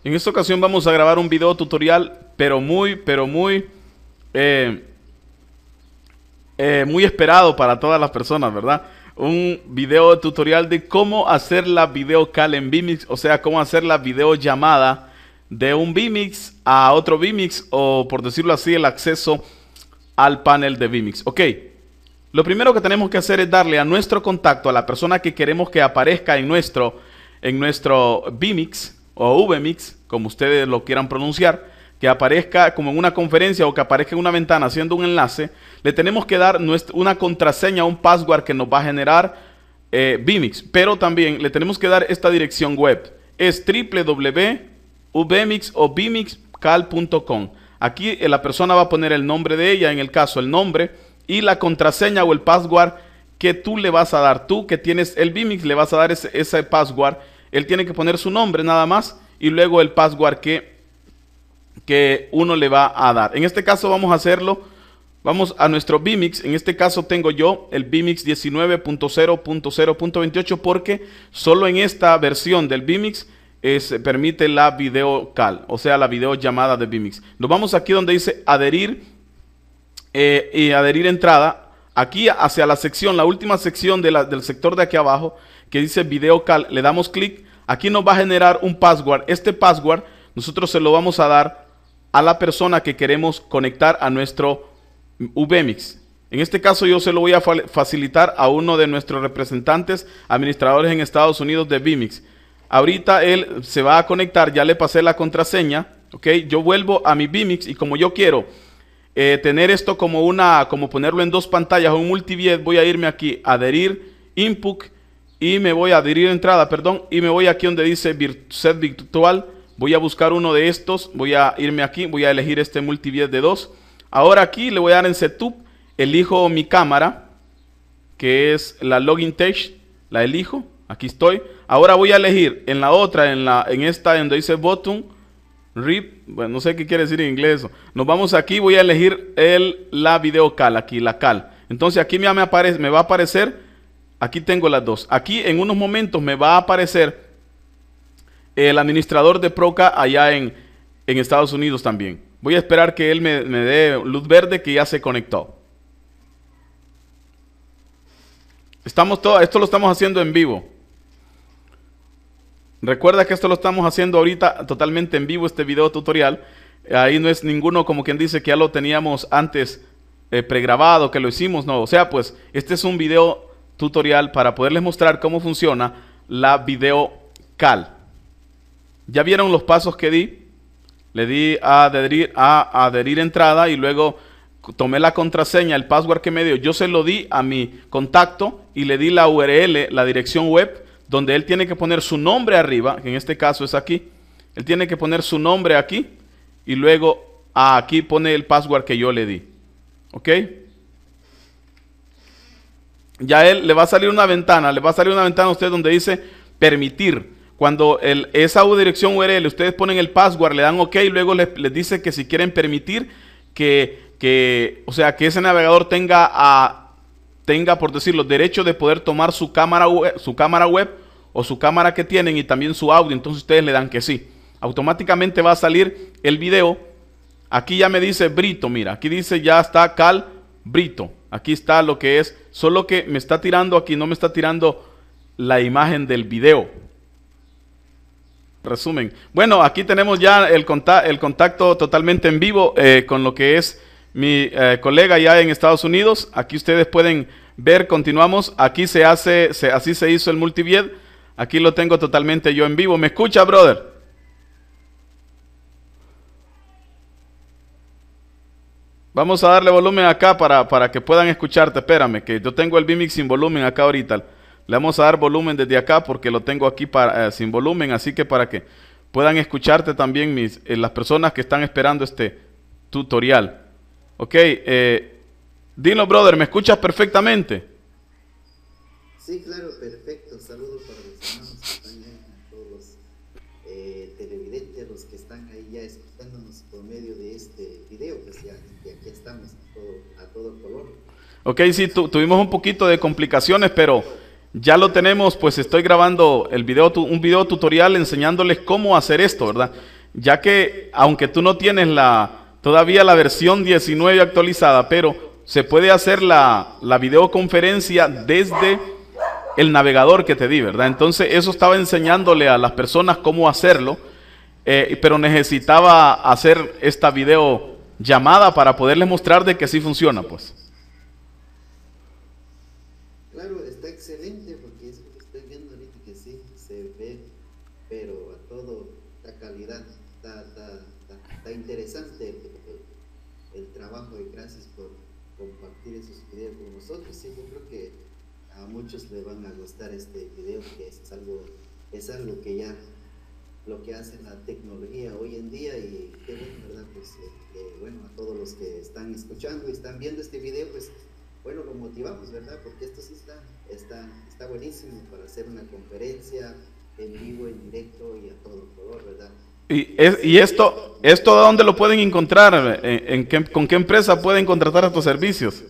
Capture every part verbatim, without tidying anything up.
En esta ocasión vamos a grabar un video tutorial, pero muy, pero muy, eh, eh, muy esperado para todas las personas, ¿verdad? Un video tutorial de cómo hacer la video call en vMix, o sea, cómo hacer la videollamada de un vMix a otro vMix, o por decirlo así, el acceso al panel de vMix. Ok, lo primero que tenemos que hacer es darle a nuestro contacto, a la persona que queremos que aparezca en nuestro, en nuestro vMix o vMix, como ustedes lo quieran pronunciar, que aparezca como en una conferencia o que aparezca en una ventana haciendo un enlace. Le tenemos que dar nuestra, una contraseña, un password que nos va a generar eh, vMix, pero también le tenemos que dar esta dirección web. Es w w w punto vmix o vmixcal punto com. Aquí eh, la persona va a poner el nombre de ella, en el caso el nombre, y la contraseña o el password que tú le vas a dar. Tú que tienes el vMix le vas a dar ese, ese password. Él tiene que poner su nombre nada más y luego el password que, que uno le va a dar. En este caso vamos a hacerlo, vamos a nuestro vMix. En este caso tengo yo el vMix diecinueve punto cero punto cero punto veintiocho porque solo en esta versión del vMix eh, se permite la video call, o sea la videollamada de vMix. Nos vamos aquí donde dice adherir eh, y adherir entrada. Aquí hacia la sección, la última sección de la, del sector de aquí abajo, que dice video call, le damos clic. Aquí nos va a generar un password. Este password nosotros se lo vamos a dar a la persona que queremos conectar a nuestro vMix. En este caso yo se lo voy a facilitar a uno de nuestros representantes administradores en Estados Unidos de vMix. Ahorita él se va a conectar, ya le pasé la contraseña, ¿ok? Yo vuelvo a mi vMix y como yo quiero eh, tener esto como una, como ponerlo en dos pantallas o un multiview, voy a irme aquí, adherir, input, y me voy a adherir entrada, perdón, y me voy aquí donde dice set virtual, voy a buscar uno de estos, voy a irme aquí, voy a elegir este multiview de dos. Ahora aquí le voy a dar en setup, elijo mi cámara, que es la login tech, la elijo, aquí estoy. Ahora voy a elegir en la otra, en, la, en esta donde dice button, rip, bueno, no sé qué quiere decir en inglés. Nos vamos aquí, voy a elegir el, la video call, aquí, la call. Entonces aquí me, me, aparece, me va a aparecer, aquí tengo las dos. Aquí en unos momentos me va a aparecer el administrador de Proca allá en, en Estados Unidos también. Voy a esperar que él me, me dé luz verde que ya se conectó. Estamos todo, esto lo estamos haciendo en vivo. Recuerda que esto lo estamos haciendo ahorita totalmente en vivo, este video tutorial. Ahí no es ninguno como quien dice que ya lo teníamos antes eh, pregrabado, que lo hicimos, no. O sea, pues este es un video tutorial para poderles mostrar cómo funciona la video call. Ya vieron los pasos que di. Le di a adherir, a adherir entrada y luego tomé la contraseña, el password que me dio. Yo se lo di a mi contacto y le di la U R L, la dirección web, donde él tiene que poner su nombre arriba, que en este caso es aquí. Él tiene que poner su nombre aquí y luego ah, aquí pone el password que yo le di. ¿Ok? Ya él le va a salir una ventana, le va a salir una ventana a usted donde dice permitir. Cuando el, esa dirección U R L ustedes ponen el password, le dan OK y luego les, les dice que si quieren permitir que, que, o sea, que ese navegador tenga, a, tenga por decirlo, derecho de poder tomar su cámara web, su cámara web o su cámara que tienen y también su audio. Entonces ustedes le dan que sí. Automáticamente va a salir el video. Aquí ya me dice Brito, mira, aquí dice ya está Cal Brito. Aquí está lo que es, solo que me está tirando aquí, no me está tirando la imagen del video. Resumen. Bueno, aquí tenemos ya el contacto, el contacto totalmente en vivo eh, con lo que es mi eh, colega ya en Estados Unidos. Aquí ustedes pueden ver, continuamos. Aquí se hace, se, así se hizo el multiview. Aquí lo tengo totalmente yo en vivo. ¿Me escucha, brother? Vamos a darle volumen acá para, para que puedan escucharte. Espérame, que yo tengo el vMix sin volumen acá ahorita. Le vamos a dar volumen desde acá porque lo tengo aquí para, eh, sin volumen, así que para que puedan escucharte también mis, eh, las personas que están esperando este tutorial. Ok, eh, dilo, brother, ¿me escuchas perfectamente? Sí, claro, perfecto. Saludos para los hermanos también, a todos los eh, televidentes, los que están ahí ya escuchándonos por medio de este video, pues ya, ya aquí estamos a todo, a todo color. Ok, sí, tu, tuvimos un poquito de complicaciones, pero ya lo tenemos, pues estoy grabando el video, un video tutorial enseñándoles cómo hacer esto, ¿verdad? Ya que, aunque tú no tienes la, todavía la versión diecinueve actualizada, pero se puede hacer la, la videoconferencia desde el navegador que te di, ¿verdad? Entonces, eso estaba enseñándole a las personas cómo hacerlo, eh, pero necesitaba hacer esta videollamada para poderles mostrar de que sí funciona, pues. Claro, está excelente porque es lo que estoy viendo ahorita que sí, se ve, pero a todo, la calidad, está, está, está, está interesante el, el, el trabajo y gracias por compartir esos videos con nosotros. Sí, yo creo que a muchos les van a gustar este video, que es algo, es algo que ya, lo que hace la tecnología hoy en día, y qué bueno, ¿verdad? Pues eh, eh, bueno, a todos los que están escuchando y están viendo este video, pues bueno, lo motivamos, ¿verdad? Porque esto sí está, está, está buenísimo para hacer una conferencia en vivo, en directo y a todo color, ¿verdad? Y, es, y esto, ¿esto dónde lo pueden encontrar? ¿En, en qué, ¿Con qué empresa pueden contratar estos servicios?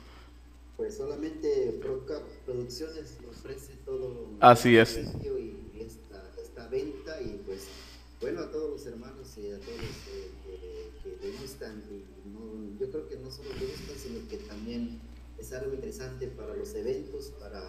Pues solamente Procap Producciones ofrece todo. Así es. Y esta, esta venta, y pues bueno, a todos los hermanos y a todos los eh, que, que le gustan, y no, yo creo que no solo le gustan, sino que también es algo interesante para los eventos, para,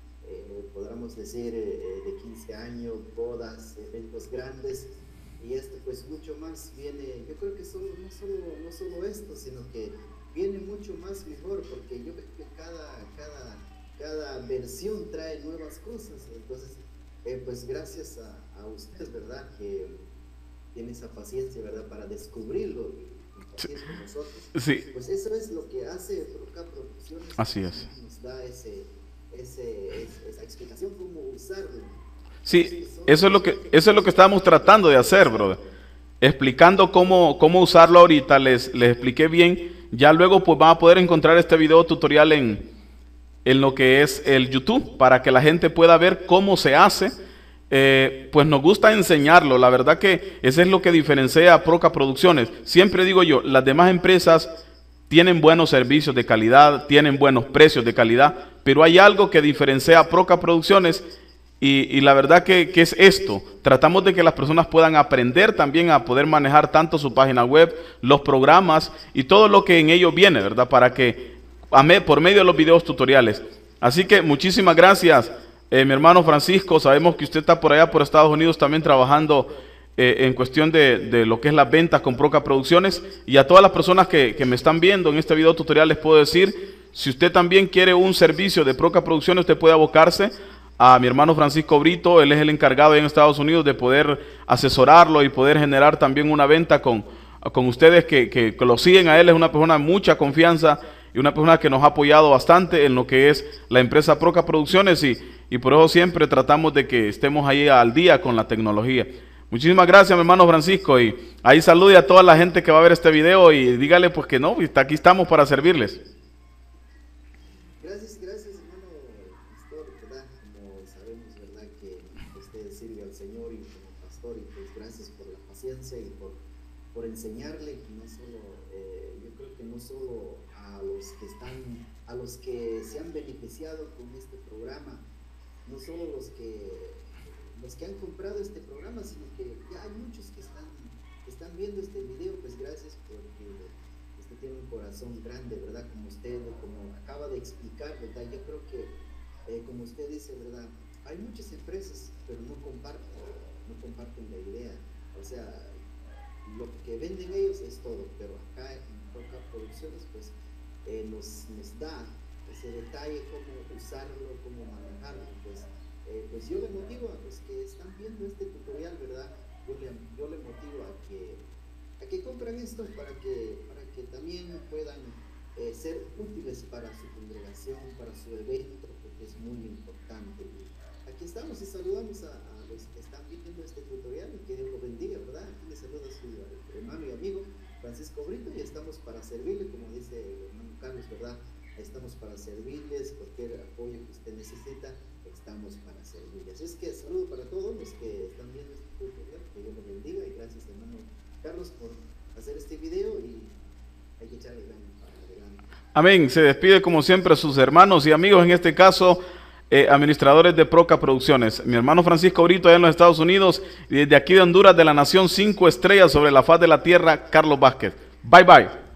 eh, podríamos decir, eh, de quince años, bodas, eventos grandes, y esto pues mucho más viene, yo creo que solo, no, solo, no solo esto, sino que viene mucho más mejor, porque yo veo que cada, cada, cada versión trae nuevas cosas, entonces eh, pues gracias a, a usted, ¿verdad?, que tiene esa paciencia, ¿verdad?, para descubrirlo y compartir con nosotros. Sí. Pues eso es lo que hace Procap Producciones. Así es. Nos da ese, ese, ese, esa explicación cómo usarlo. Sí, eso es lo que, eso es lo que estábamos tratando de hacer, brother. Explicando cómo, cómo usarlo ahorita, les, les expliqué bien. Ya luego pues van a poder encontrar este video tutorial en, en lo que es el YouTube, para que la gente pueda ver cómo se hace. Eh, pues nos gusta enseñarlo, la verdad que eso es lo que diferencia a Procap Producciones. Siempre digo yo, las demás empresas tienen buenos servicios de calidad, tienen buenos precios de calidad, pero hay algo que diferencia a Procap Producciones, y, y la verdad que, que es esto. Tratamos de que las personas puedan aprender también a poder manejar tanto su página web, los programas y todo lo que en ello viene, ¿verdad? Para que, a me, por medio de los videos tutoriales. Así que muchísimas gracias. Eh, mi hermano Francisco, sabemos que usted está por allá por Estados Unidos también trabajando eh, en cuestión de, de lo que es las ventas con Procap Producciones, y a todas las personas que, que me están viendo en este video tutorial les puedo decir, si usted también quiere un servicio de Procap Producciones, usted puede abocarse a mi hermano Francisco Brito. Él es el encargado en Estados Unidos de poder asesorarlo y poder generar también una venta con, con ustedes que, que, que lo siguen a él. Es una persona de mucha confianza y una persona que nos ha apoyado bastante en lo que es la empresa Procap Producciones, y Y por eso siempre tratamos de que estemos ahí al día con la tecnología. Muchísimas gracias, mi hermano Francisco. Y ahí salude a toda la gente que va a ver este video y dígale pues que no, aquí estamos para servirles. Gracias, gracias, hermano pastor, ¿verdad? Como sabemos, ¿verdad?, que usted sirve al Señor y como pastor, y pues gracias por la paciencia y por, por enseñarle, que no solo, eh, yo creo que no solo a los que están, a los que se han beneficiado con este programa, no solo los que los que han comprado este programa, sino que ya hay muchos que están, que están viendo este video. Pues gracias, porque usted tiene un corazón grande, ¿verdad? Como usted, como acaba de explicar, ¿verdad? Yo creo que, eh, como usted dice, ¿verdad?, hay muchas empresas, pero no comparten, no comparten la idea. O sea, lo que venden ellos es todo, pero acá en Procap Producciones, pues, eh, nos, nos da ese detalle, cómo usarlo, cómo manejarlo. Pues, eh, pues yo le motivo a los que están viendo este tutorial, ¿verdad? Yo le, yo le motivo a que, a que compren esto para que, para que también puedan eh, ser útiles para su congregación, para su evento, porque es muy importante. Y aquí estamos y saludamos a, a los que están viendo este tutorial, y que Dios los bendiga, ¿verdad? Aquí les saluda su hermano y amigo Francisco Brito, y estamos para servirle, como dice el hermano Carlos, ¿verdad? Estamos para servirles, cualquier apoyo que usted necesita, estamos para servirles. Es que saludo para todos los que están viendo este tutorial, que Dios los bendiga, y gracias, hermano Carlos, por hacer este video, y hay que echarle gran para adelante. Amén. Se despide como siempre sus hermanos y amigos, en este caso eh, administradores de Proca Producciones. Mi hermano Francisco Brito allá en los Estados Unidos y desde aquí de Honduras, de la Nación cinco estrellas sobre la faz de la tierra, Carlos Vázquez. Bye bye.